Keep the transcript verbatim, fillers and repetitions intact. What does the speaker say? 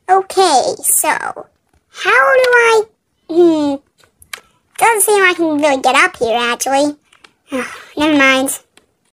Okay, so, how do I, hmm, doesn't seem like I can really get up here, actually. Oh, never mind.